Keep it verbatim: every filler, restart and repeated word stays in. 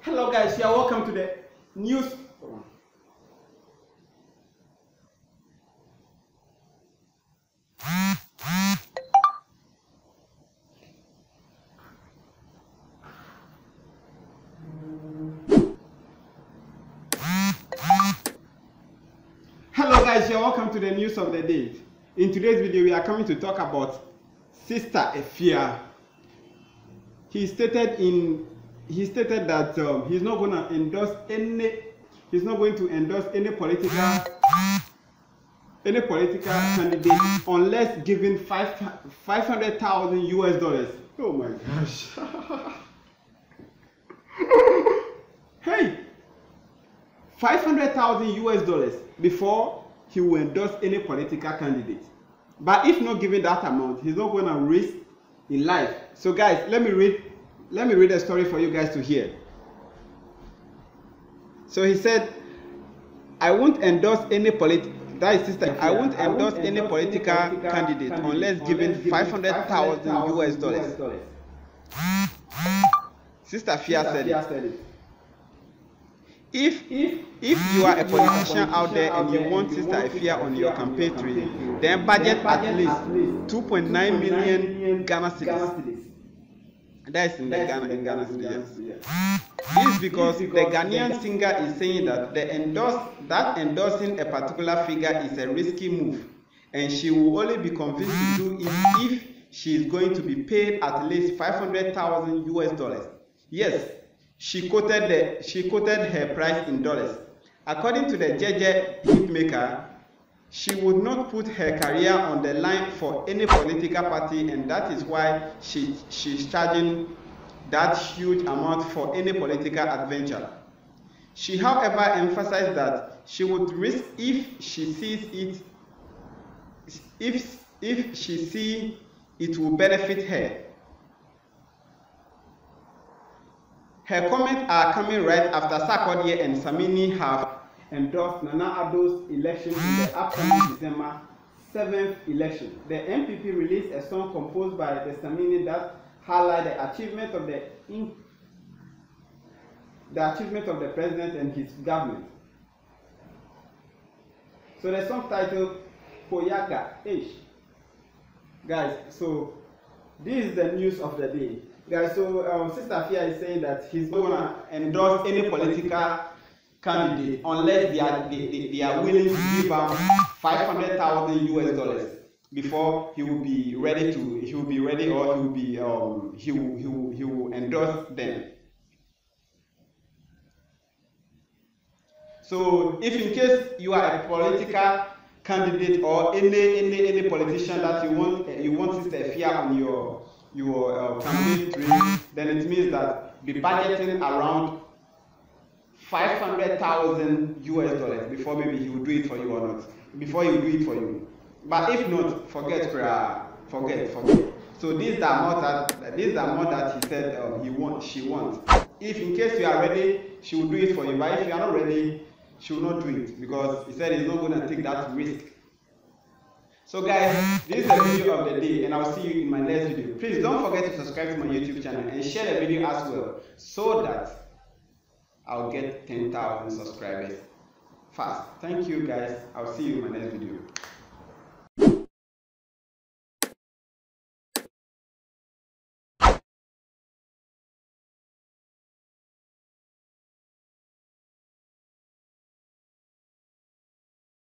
Hello guys, you are welcome to the news. Hello guys, you are welcome to the news of the day. In today's video, we are coming to talk about Sister Efia. He stated in he stated that um, he's not going to endorse any he's not going to endorse any political any political candidate unless given five five hundred thousand U S dollars. Oh my gosh! Hey, five hundred thousand U S dollars before he will endorse any political candidate. But if not given that amount, he's not going to risk in life. So guys, let me read let me read a story for you guys to hear. So he said, I won't endorse any political that is sister, I won't I endorse won't any endorse political, any political candidate, candidate unless, unless given five hundred thousand U S dollars. Sister Fia said it. said it. If, if if you are a politician out there and you want Sister Efia on your campaign trail, then budget at least two point nine million Ghana cedis. That is in the Ghana in Ghana cedis. This is because the Ghanaian singer is saying that the endorse that endorsing a particular figure is a risky move, and she will only be convinced to do it if she is going to be paid at least five hundred thousand U S dollars. Yes. She quoted, the, she quoted her price in dollars. According to the Jeje hitmaker, she would not put her career on the line for any political party, and that is why she, she's charging that huge amount for any political adventure. She, however, emphasized that she would risk if she sees it, if, if she sees it will benefit her. Her comments are coming right after Sarkodie and Samini have endorsed Nana Addo's election in the upcoming December seventh election. The N P P released a song composed by the Samini that highlight the achievement of the in, the achievement of the president and his government. So the song titled Koyaga Ish. Guys, so this is the news of the day. Guys, so um, Sister Fia is saying that he's not going to endorse any political candidate unless they are, they, they, they are willing to give out five hundred thousand U S dollars before he will be ready to, he will be ready or he will be, um, he will, he will, he will endorse them. So if in case you are a political candidate or any, any, any politician that you want, you want Sister Fia on your your uh, campaign trail, then it means that be budgeting around five hundred thousand U S dollars before maybe he will do it for you or not. Before he will do it for you. But if not, forget, forget, forget. So this is the amount that this is the amount that he said um, he wants, she wants. If in case you are ready, she will do it for you. But if you are not ready, she will not do it because he said he's not going to take that risk. So guys, this is the video of the day, and I'll see you in my next video. Please don't forget to subscribe to my YouTube channel and share the video as well, so that I'll get ten thousand subscribers fast. Thank you guys. I'll see you in my next video.